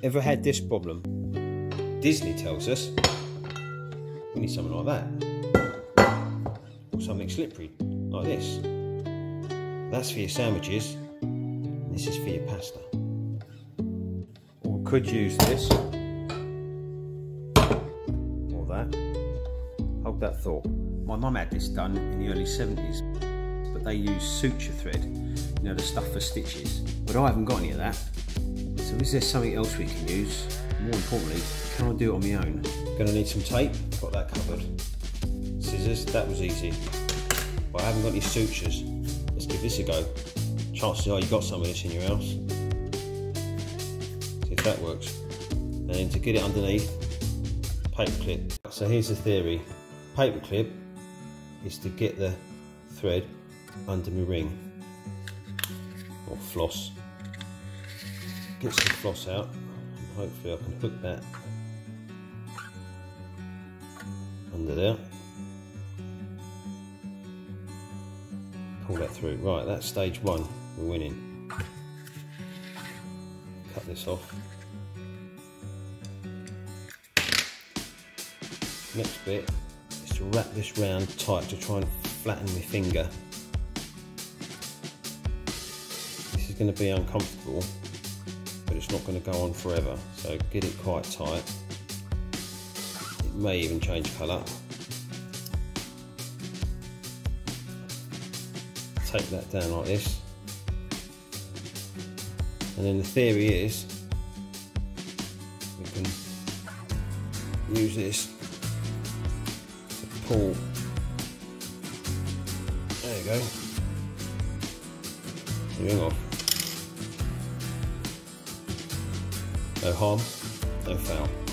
ever had this problem? Disney tells us we need something like that, or something slippery like this. That's for your sandwiches, and this is for your pasta. Or we could use this, or that. Hold that thought. My mum had this done in the early 70s, but they use suture thread, you know, the stuff for stitches. But I haven't got any of that. So is there something else we can use? More importantly, can I do it on my own? Gonna need some tape, got that covered. Scissors, that was easy. But I haven't got any sutures. Let's give this a go. Chances are you got some of this in your house. See if that works. And then to get it underneath, paper clip. So here's the theory. Paper clip is to get the thread under my ring, or floss. Get some floss out, and hopefully I can hook that under there. Pull that through. Right, that's stage one. We're winning. Cut this off. Next bit is to wrap this round tight to try and flatten my finger. This is going to be uncomfortable, but it's not going to go on forever, so get it quite tight. It may even change colour. Take that down like this, and then the theory is we can use this to pull. There you go. Ring off. No harm, no foul.